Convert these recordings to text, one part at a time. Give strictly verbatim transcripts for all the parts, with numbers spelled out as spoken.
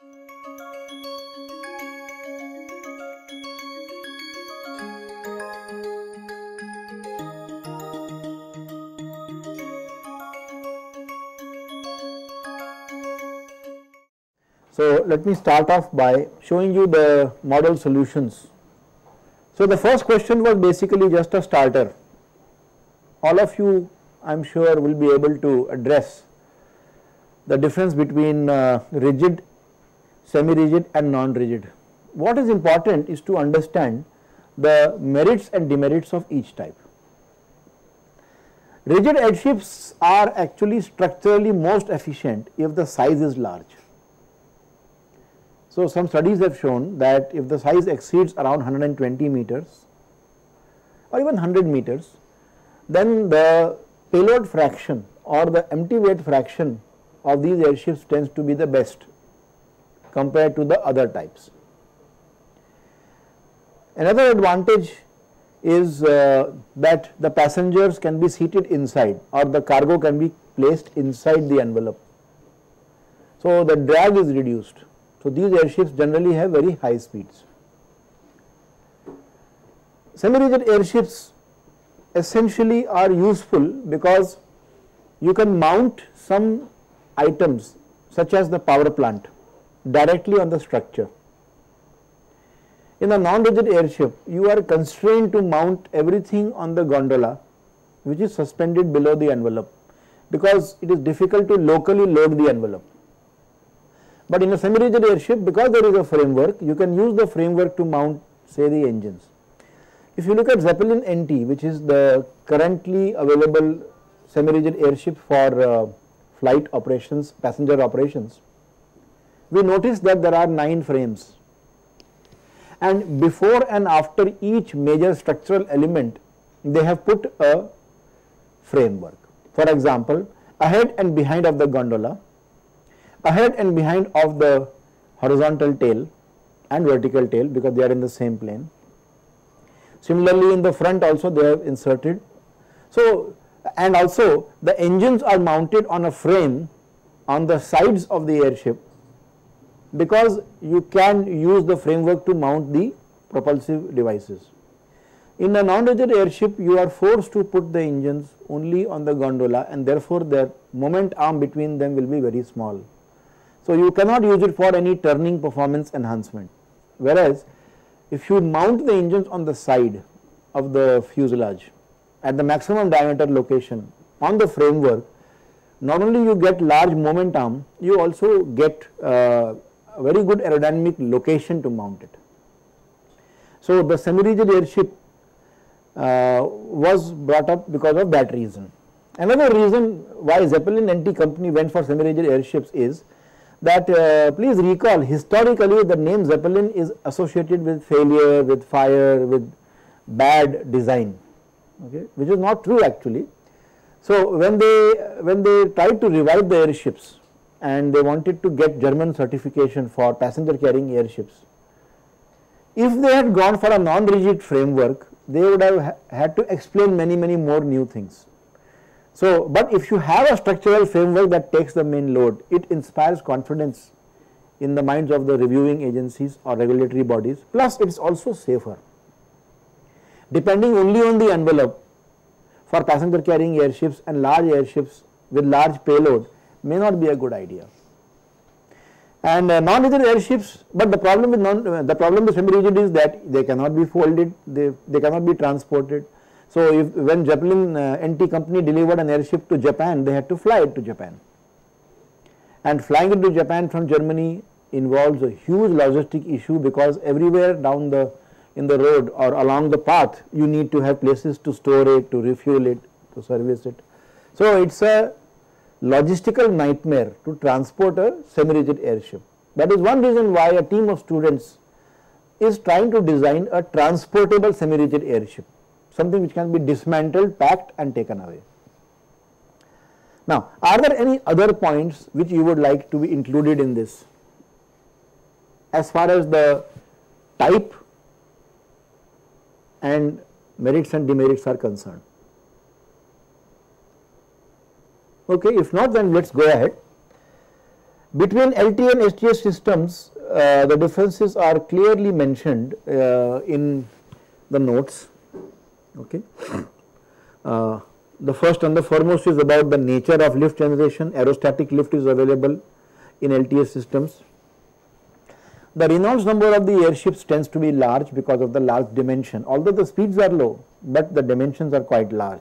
So, let me start off by showing you the model solutions. So, the first question was basically just a starter. All of you, I am sure, will be able to address the difference between uh, rigid, semi-rigid and non-rigid. What is important is to understand the merits and demerits of each type. Rigid airships are actually structurally most efficient if the size is large. So, some studies have shown that if the size exceeds around one hundred twenty meters or even one hundred meters, then the payload fraction or the empty weight fraction of these airships tends to be the best compared to the other types. Another advantage is uh, that the passengers can be seated inside or the cargo can be placed inside the envelope. So, the drag is reduced. So, these airships generally have very high speeds. Semi-rigid airships essentially are useful because you can mount some items such as the power plant directly on the structure. In a non-rigid airship, you are constrained to mount everything on the gondola which is suspended below the envelope because it is difficult to locally load the envelope. But in a semi-rigid airship, because there is a framework, you can use the framework to mount, say, the engines. If you look at Zeppelin N T, which is the currently available semi-rigid airship for uh, flight operations, passenger operations, we notice that there are nine frames. And before and after each major structural element, they have put a framework. For example, ahead and behind of the gondola, ahead and behind of the horizontal tail and vertical tail because they are in the same plane. Similarly, in the front also they have inserted. So, and also the engines are mounted on a frame on the sides of the airship because you can use the framework to mount the propulsive devices. In a non-rigid airship, you are forced to put the engines only on the gondola and therefore their moment arm between them will be very small. So, you cannot use it for any turning performance enhancement, whereas if you mount the engines on the side of the fuselage at the maximum diameter location on the framework, not only you get large moment arm, you also get uh, a very good aerodynamic location to mount it. So, the semi-rigid airship uh, was brought up because of that reason. Another reason why Zeppelin N T company went for semi-rigid airships is that uh, please recall historically the name Zeppelin is associated with failure, with fire, with bad design, okay, which is not true actually. So, when they when they tried to revive the airships and they wanted to get German certification for passenger carrying airships, if they had gone for a non-rigid framework, they would have ha had to explain many many more new things. So, but if you have a structural framework that takes the main load, it inspires confidence in the minds of the reviewing agencies or regulatory bodies, plus it is also safer. Depending only on the envelope for passenger carrying airships and large airships with large payload may not be a good idea. And uh, non-rigid airships, but the problem with non, uh, the problem with semi-rigid is that they cannot be folded, they, they cannot be transported. So, if when Zeppelin uh, N T company delivered an airship to Japan, they had to fly it to Japan, and flying it to Japan from Germany involves a huge logistic issue because everywhere down the in the road or along the path you need to have places to store it, to refuel it, to service it. So, it is a logistical nightmare to transport a semi-rigid airship. That is one reason why a team of students is trying to design a transportable semi-rigid airship, something which can be dismantled, packed and taken away. Now, are there any other points which you would like to be included in this as far as the type and merits and demerits are concerned? Okay, if not, then let us go ahead. Between L T A and S T A systems, uh, the differences are clearly mentioned uh, in the notes. Okay. Uh, the first and the foremost is about the nature of lift generation. Aerostatic lift is available in L T A systems. The Reynolds number of the airships tends to be large because of the large dimension, although the speeds are low, but the dimensions are quite large.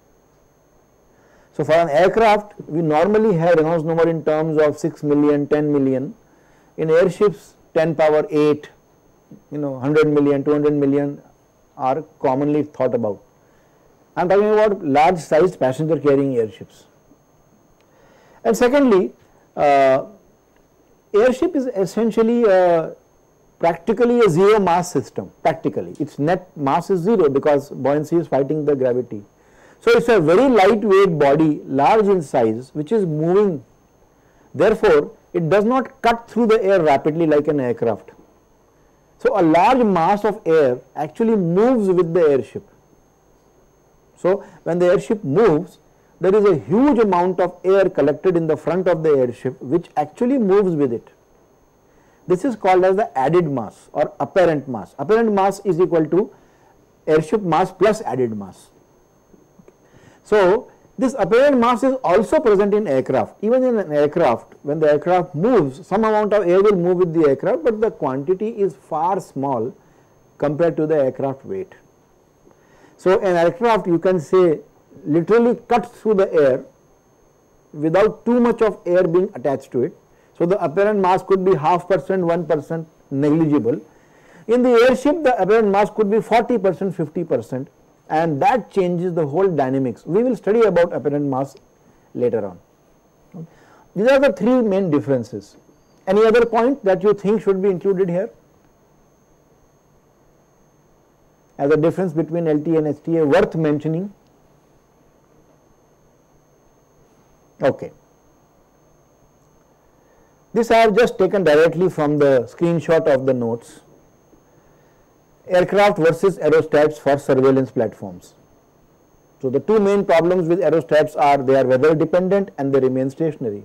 So, for an aircraft, we normally have Reynolds number in terms of six million, ten million. In airships, ten power eight, you know, one hundred million, two hundred million are commonly thought about. I am talking about large sized passenger carrying airships. And secondly, uh, airship is essentially a, practically a zero mass system, practically. Its net mass is zero because buoyancy is fighting the gravity. So, it is a very lightweight body, large in size, which is moving. Therefore, it does not cut through the air rapidly like an aircraft. So, a large mass of air actually moves with the airship. So, when the airship moves, there is a huge amount of air collected in the front of the airship which actually moves with it. This is called as the added mass or apparent mass. Apparent mass is equal to airship mass plus added mass. So, this apparent mass is also present in aircraft. Even in an aircraft, when the aircraft moves, some amount of air will move with the aircraft, but the quantity is far small compared to the aircraft weight. So, an aircraft, you can say, literally cuts through the air without too much of air being attached to it. So, the apparent mass could be half percent, one percent, negligible. In the airship, the apparent mass could be forty percent, fifty percent, and that changes the whole dynamics. We will study about apparent mass later on. These are the three main differences. Any other point that you think should be included here as a difference between L T A and S T A worth mentioning? Okay. This I have just taken directly from the screenshot of the notes. Aircraft versus aerostats for surveillance platforms. So, the two main problems with aerostats are they are weather dependent and they remain stationary.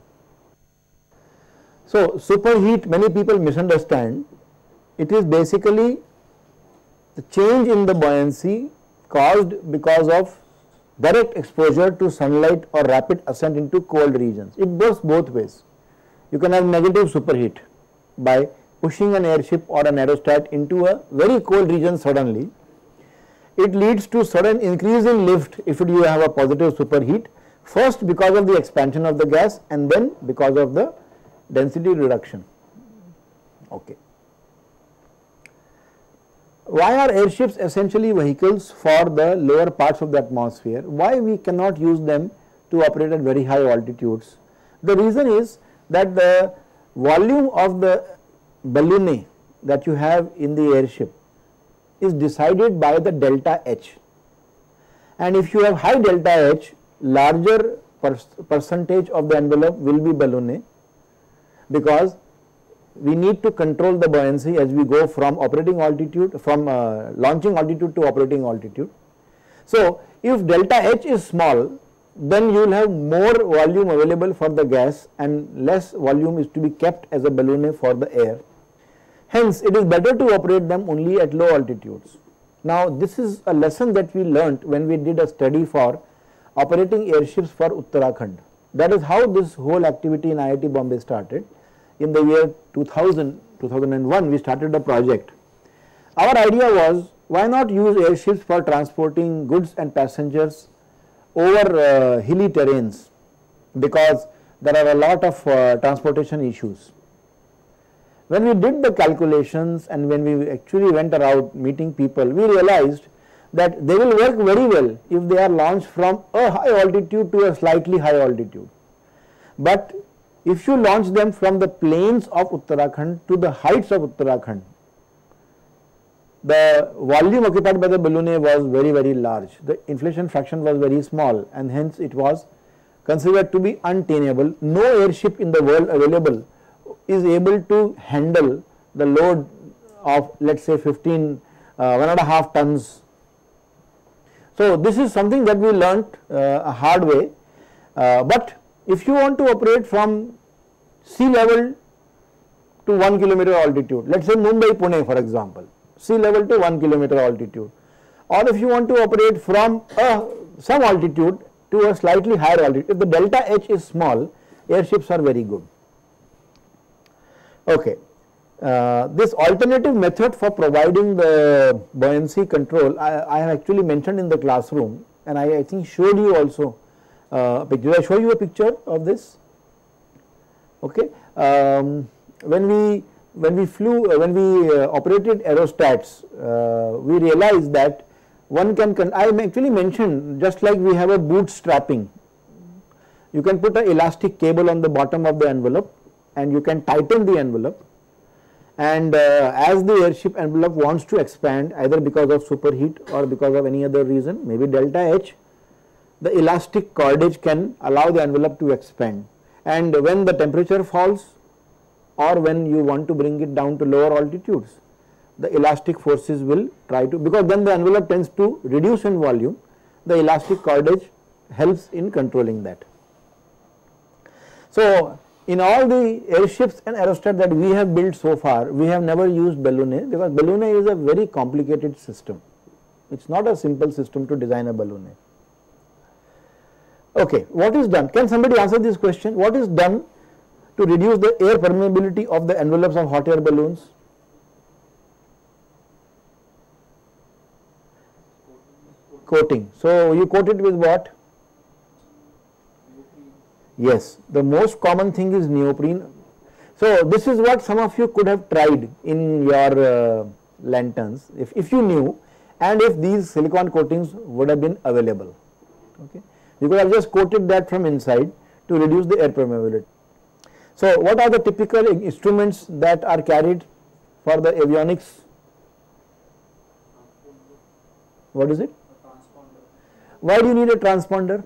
So, superheat, many people misunderstand. It is basically the change in the buoyancy caused because of direct exposure to sunlight or rapid ascent into cold regions. It goes both ways. You can have negative superheat by pushing an airship or an aerostat into a very cold region suddenly. It leads to sudden increase in lift if you have a positive superheat, first because of the expansion of the gas and then because of the density reduction. Okay. Why are airships essentially vehicles for the lower parts of the atmosphere? Why we cannot use them to operate at very high altitudes? The reason is that the volume of the balloon that you have in the airship is decided by the delta H, and if you have high delta H, larger per percentage of the envelope will be balloon, because we need to control the buoyancy as we go from operating altitude, from uh, launching altitude to operating altitude. So, if delta H is small, then you will have more volume available for the gas and less volume is to be kept as a balloon for the air. Hence, it is better to operate them only at low altitudes. Now, this is a lesson that we learnt when we did a study for operating airships for Uttarakhand. That is how this whole activity in I I T Bombay started. In the year two thousand, two thousand one, we started a project. Our idea was, why not use airships for transporting goods and passengers over uh, hilly terrains, because there are a lot of uh, transportation issues. When we did the calculations and when we actually went around meeting people, we realized that they will work very well if they are launched from a high altitude to a slightly high altitude. But if you launch them from the plains of Uttarakhand to the heights of Uttarakhand, the volume occupied by the balloon was very, very large. The inflation fraction was very small and hence it was considered to be untenable. No airship in the world available is able to handle the load of, let us say, fifteen, uh, one and a half tons. So, this is something that we learnt uh, a hard way, uh, but if you want to operate from sea level to one kilometer altitude, let us say Mumbai Pune for example, sea level to one kilometer altitude, or if you want to operate from a, some altitude to a slightly higher altitude, if the delta H is small, airships are very good. Okay. Uh, this alternative method for providing the buoyancy control, I, I have actually mentioned in the classroom, and I, I think showed you also uh, did I show you a picture of this? Okay. Um, when we when we flew uh, when we uh, operated aerostats, uh, we realized that one can, con I actually mentioned, just like we have a bootstrapping, you can put an elastic cable on the bottom of the envelope and you can tighten the envelope, and uh, as the airship envelope wants to expand either because of superheat or because of any other reason, maybe delta H, the elastic cordage can allow the envelope to expand, and when the temperature falls or when you want to bring it down to lower altitudes, the elastic forces will try to, because then the envelope tends to reduce in volume, the elastic cordage helps in controlling that. So, in all the airships and aerostats that we have built so far, we have never used balloonet, because balloonet is a very complicated system. It is not a simple system to design a balloonet. Okay, what is done? Can somebody answer this question? What is done to reduce the air permeability of the envelopes of hot air balloons? Coating. So, you coat it with what? Yes, the most common thing is neoprene. So, this is what some of you could have tried in your uh, lanterns if, if you knew, and if these silicone coatings would have been available. Okay. You could have just coated that from inside to reduce the air permeability. So, what are the typical instruments that are carried for the avionics? What is it? Why do you need a transponder?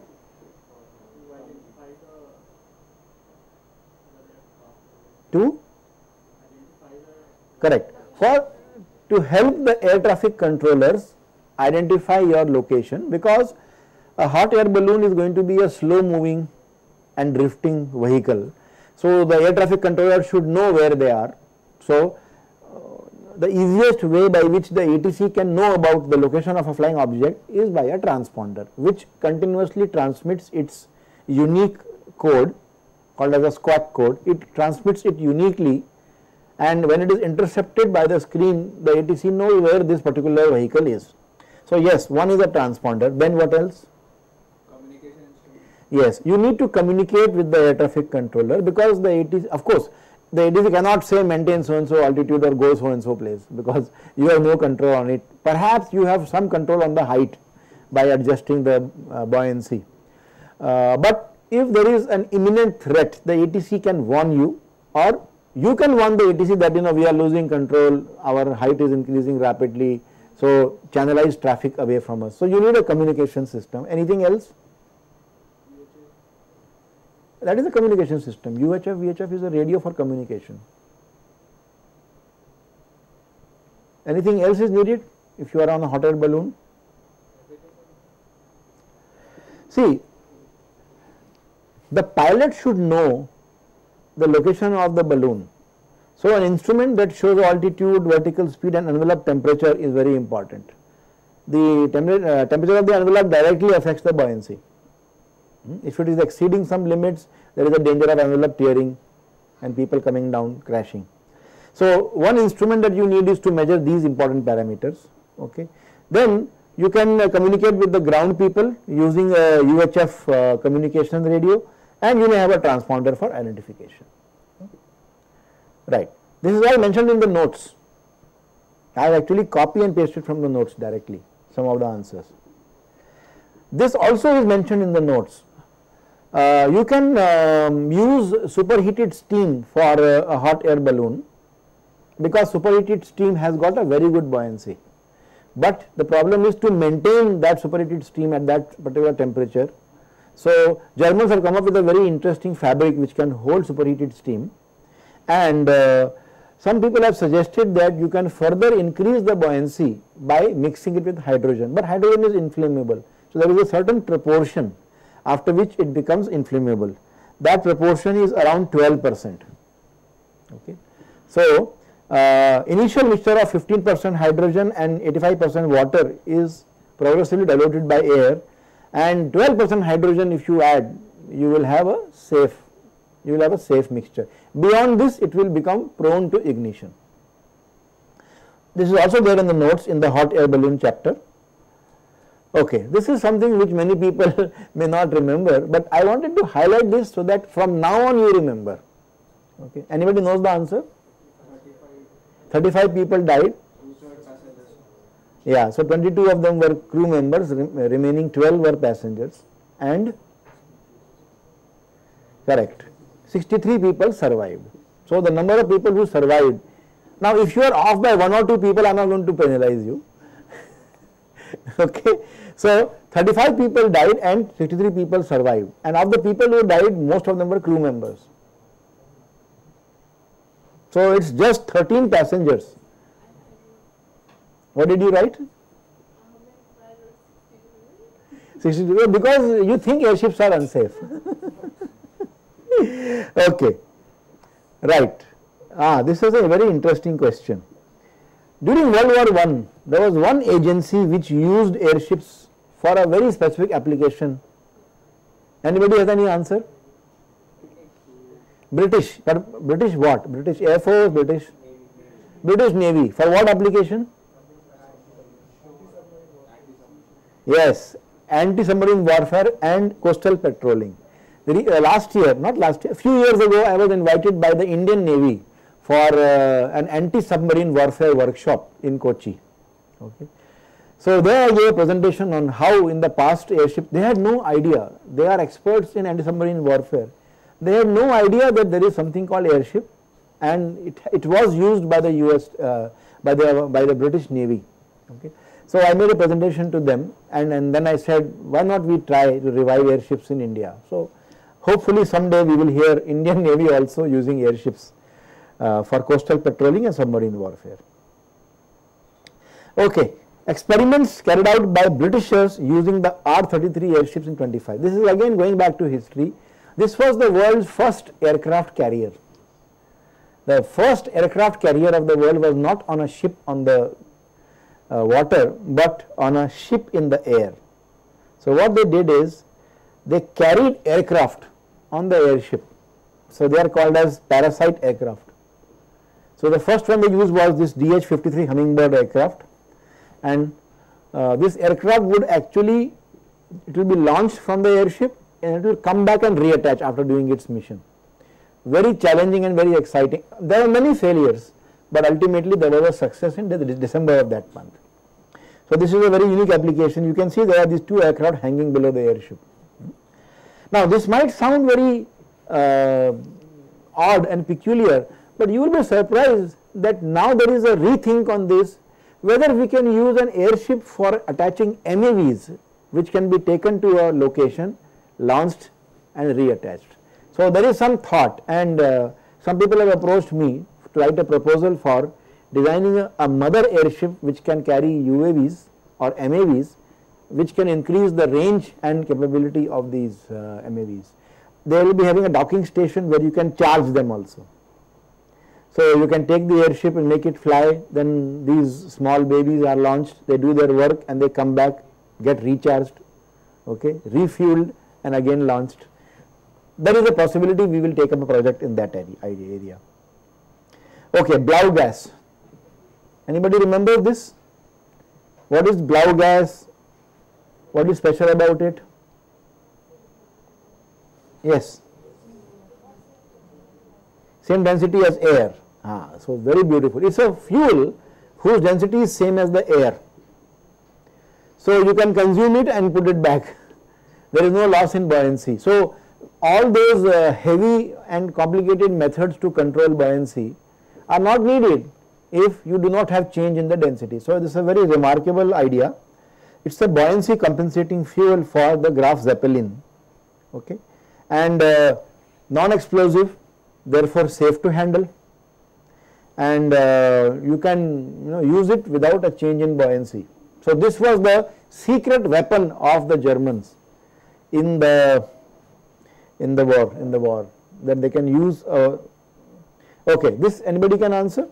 To? Correct. For to help the air traffic controllers identify your location, because a hot air balloon is going to be a slow moving and drifting vehicle. So, the air traffic controller should know where they are. So, uh, the easiest way by which the A T C can know about the location of a flying object is by a transponder, which continuously transmits its unique code called as a squawk code. It transmits it uniquely, and when it is intercepted by the screen, the A T C knows where this particular vehicle is. So, yes, one is a transponder. Then what else? Communication instrument. Yes, you need to communicate with the air traffic controller, because the A T C, of course, the A T C cannot say maintain so and so altitude or go so and so place, because you have no control on it. Perhaps you have some control on the height by adjusting the uh, buoyancy, uh, but if there is an imminent threat, the A T C can warn you, or you can warn the A T C that, you know, we are losing control, our height is increasing rapidly, so channelize traffic away from us. So, you need a communication system. Anything else? That is a communication system. U H F, V H F is a radio for communication. Anything else is needed if you are on a hot air balloon? See, the pilot should know the location of the balloon. So, an instrument that shows altitude, vertical speed and envelope temperature is very important. The temper uh, temperature of the envelope directly affects the buoyancy. If it is exceeding some limits, there is a danger of envelope tearing and people coming down crashing. So, one instrument that you need is to measure these important parameters. Okay. Then you can uh, communicate with the ground people using a U H F uh, communication radio, and you may have a transponder for identification. Right. This is all mentioned in the notes. I have actually copied and pasted from the notes directly some of the answers. This also is mentioned in the notes. Uh, you can um, use superheated steam for uh, a hot air balloon, because superheated steam has got a very good buoyancy, but the problem is to maintain that superheated steam at that particular temperature. So, Germans have come up with a very interesting fabric which can hold superheated steam, and uh, some people have suggested that you can further increase the buoyancy by mixing it with hydrogen, but hydrogen is inflammable. So, there is a certain proportion after which it becomes inflammable. that proportion is around twelve percent. Okay. So, uh, initial mixture of fifteen percent hydrogen and eighty-five percent water is progressively diluted by air, and twelve percent hydrogen if you add, you will have a safe, you will have a safe mixture. Beyond this, it will become prone to ignition. This is also there in the notes in the hot air balloon chapter. Okay, this is something which many people may not remember, but I wanted to highlight this so that from now on you remember. Okay, anybody knows the answer? thirty-five people died. Yeah, so twenty-two of them were crew members, remaining twelve were passengers, and correct, sixty-three people survived. So the number of people who survived. Now, if you are off by one or two people, I am not going to penalize you. Okay, so thirty-five people died and sixty-three people survived, and of the people who died, most of them were crew members. So it's just thirteen passengers. What did you write? sixty-two, because you think airships are unsafe. Okay, right. Ah, this is a very interesting question. During World War One, there was one agency which used airships for a very specific application. Anybody has any answer? British. But British what? British Air Force, British, British Navy. For what application? Yes, anti-submarine warfare and coastal patrolling. The, uh, last year, not last year, a few years ago, I was invited by the Indian Navy for uh, an anti-submarine warfare workshop in Kochi. Okay. So there I gave a presentation on how in the past airship, they had no idea, they are experts in anti-submarine warfare. They had no idea that there is something called airship, and it, it was used by the U S, uh, by the by the British Navy. Okay. So I made a presentation to them, and, and then I said, why not we try to revive airships in India. So hopefully someday we will hear Indian Navy also using airships uh, for coastal patrolling and submarine warfare. Okay, experiments carried out by Britishers using the R thirty-three airships in twenty-five. This is again going back to history. This was the world's first aircraft carrier. The first aircraft carrier of the world was not on a ship on the uh, water, but on a ship in the air. So what they did is, they carried aircraft on the airship. So they are called as parasite aircraft. So the first one they used was this D H fifty-three Hummingbird aircraft, and uh, this aircraft would actually, it will be launched from the airship and it will come back and reattach after doing its mission. Very challenging and very exciting. There are many failures, but ultimately there was a success in December of that month. So this is a very unique application. You can see there are these two aircraft hanging below the airship. Now this might sound very uh, odd and peculiar, but you will be surprised that now there is a rethink on this, whether we can use an airship for attaching M A Vs which can be taken to a location, launched and reattached. So there is some thought, and uh, some people have approached me to write a proposal for designing a, a mother airship which can carry U A Vs or M A Vs, which can increase the range and capability of these uh, M A Vs. They will be having a docking station where you can charge them also. So you can take the airship and make it fly, then these small babies are launched, they do their work and they come back, get recharged, okay, refueled and again launched. There is a possibility we will take up a project in that area. Okay, Blau gas. Anybody remember this? What is Blau gas? What is special about it? Yes. Same density as air. Ah, so very beautiful. It's a fuel whose density is same as the air. So you can consume it and put it back. There is no loss in buoyancy. So all those uh, heavy and complicated methods to control buoyancy are not needed if you do not have change in the density. So this is a very remarkable idea. It's a buoyancy compensating fuel for the Graf Zeppelin, okay, and uh, non-explosive, therefore safe to handle, and uh, you can you know, use it without a change in buoyancy. So this was the secret weapon of the Germans in the in the war, in the war, that they can use. Uh, okay, this anybody can answer?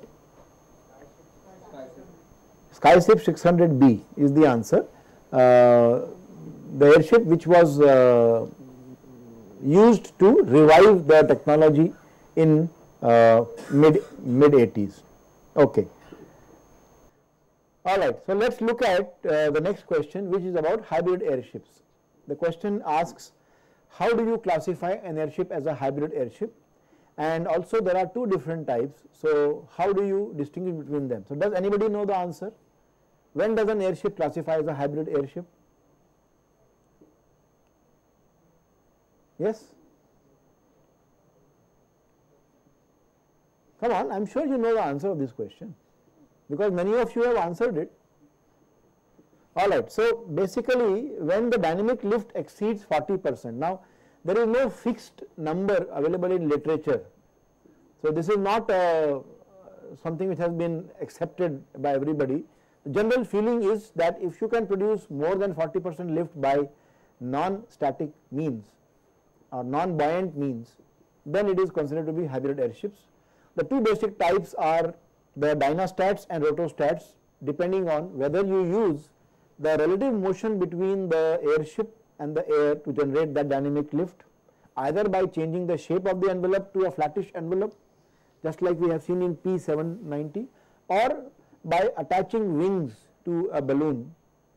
Skyship six hundred B is the answer. Uh, the airship which was uh, used to revive the technology in uh, mid mid eighties. Okay. All right. So let's look at uh, the next question, which is about hybrid airships. The question asks, how do you classify an airship as a hybrid airship? And also there are two different types. So how do you distinguish between them? So does anybody know the answer? When does an airship classify as a hybrid airship? Yes? Come on, I am sure you know the answer of this question, because many of you have answered it. Alright, so basically when the dynamic lift exceeds forty percent, now there is no fixed number available in literature. So this is not uh, something which has been accepted by everybody. The general feeling is that if you can produce more than forty percent lift by non-static means or non-buoyant means, then it is considered to be hybrid airships. The two basic types are the dynastats and rotostats, depending on whether you use the relative motion between the airship and the air to generate that dynamic lift, either by changing the shape of the envelope to a flattish envelope, just like we have seen in P seven ninety, or by attaching wings to a balloon.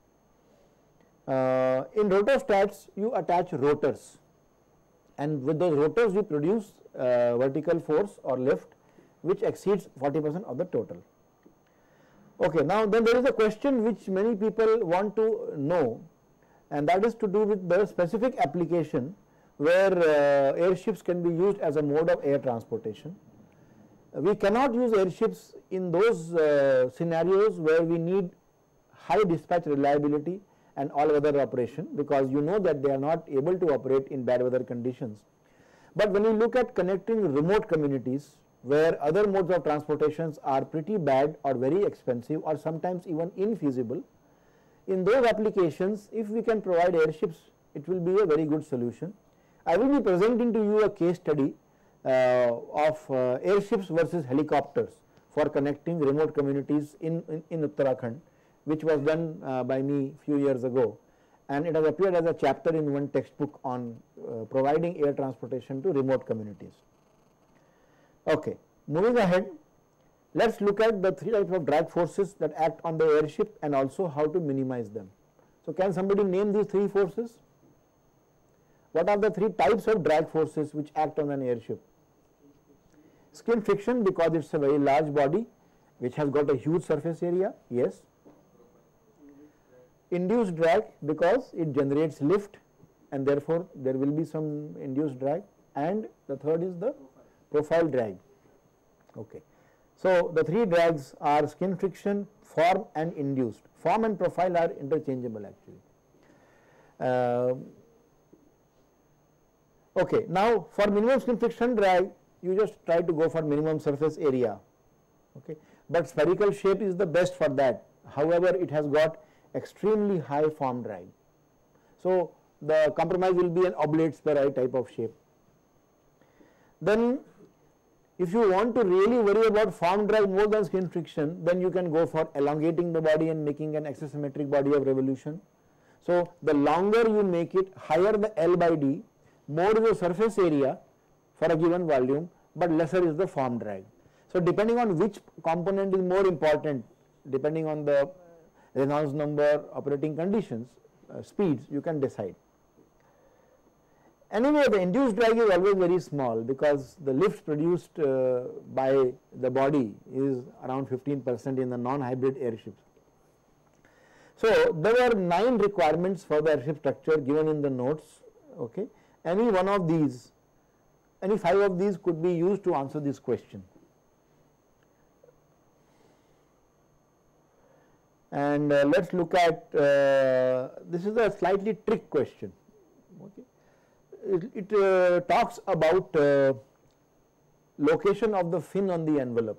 Uh, in rotostats, you attach rotors, and with those rotors you produce uh, vertical force or lift which exceeds forty percent of the total. Okay, now then there is a question which many people want to know, and that is to do with the specific application where uh, airships can be used as a mode of air transportation. We cannot use airships in those uh, scenarios where we need high dispatch reliability and all weather operation, because you know that they are not able to operate in bad weather conditions. But when you look at connecting remote communities where other modes of transportations are pretty bad or very expensive or sometimes even infeasible, in those applications if we can provide airships, it will be a very good solution. I will be presenting to you a case study uh, of uh, airships versus helicopters for connecting remote communities in, in, in Uttarakhand, which was done uh, by me few years ago, and it has appeared as a chapter in one textbook on uh, providing air transportation to remote communities. Okay, moving ahead, let us look at the three types of drag forces that act on the airship and also how to minimize them. So can somebody name these three forces? What are the three types of drag forces which act on an airship? Skin friction, because it is a very large body which has got a huge surface area, yes. Induced drag, because it generates lift and therefore there will be some induced drag, and the third is the profile drag. Okay. So the three drags are skin friction, form and induced. Form and profile are interchangeable actually. Uh, okay. Now for minimum skin friction drag, you just try to go for minimum surface area. Okay. But spherical shape is the best for that. However, it has got extremely high form drag. So the compromise will be an oblate spheroid type of shape. Then if you want to really worry about form drag more than skin friction, then you can go for elongating the body and making an axisymmetric body of revolution. So the longer you make it, higher the L by D, more is the surface area for a given volume, but lesser is the form drag. So depending on which component is more important, depending on the Reynolds number, operating conditions, uh, speeds, you can decide. Anyway, the induced drag is always very small, because the lift produced uh, by the body is around fifteen percent in the non-hybrid airships. So there were nine requirements for the airship structure given in the notes. Okay. Any one of these, any five of these could be used to answer this question. And uh, let us look at, uh, this is a slightly trick question. Okay. It, it uh, talks about uh, location of the fin on the envelope.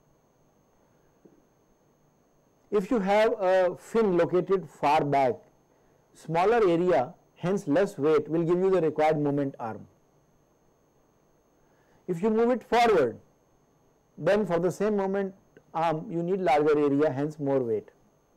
If you have a fin located far back, smaller area, hence less weight, will give you the required moment arm. If you move it forward, then for the same moment arm you need larger area, hence more weight.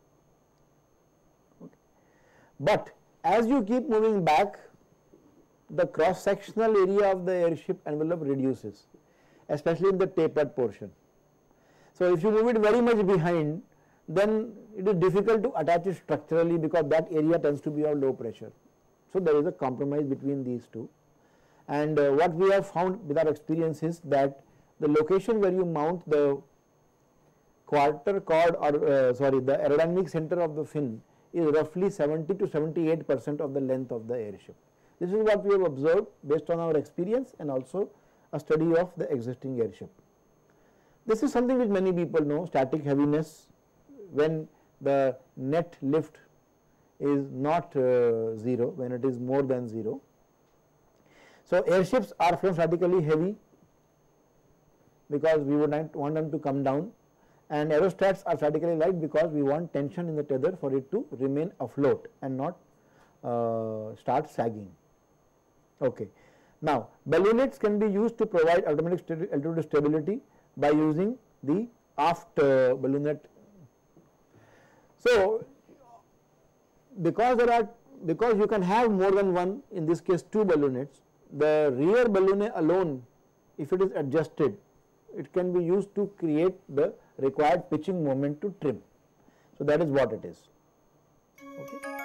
Okay. But as you keep moving back, the cross sectional area of the airship envelope reduces, especially in the tapered portion. So if you move it very much behind, then it is difficult to attach it structurally because that area tends to be of low pressure. So there is a compromise between these two. And uh, what we have found with our experience is that the location where you mount the quarter chord or uh, sorry the aerodynamic center of the fin is roughly seventy to seventy-eight percent of the length of the airship. This is what we have observed based on our experience and also a study of the existing airship. This is something which many people know, static heaviness, when the net lift is not uh, zero, when it is more than zero. So airships are flown statically heavy because we would not want them to come down, and aerostats are statically light because we want tension in the tether for it to remain afloat and not uh, start sagging. Okay. Now balloonets can be used to provide automatic st altitude stability by using the aft uh, balloonet. So because there are because you can have more than one, in this case two balloonets, the rear balloonet alone, if it is adjusted, it can be used to create the required pitching moment to trim. So that is what it is. Okay.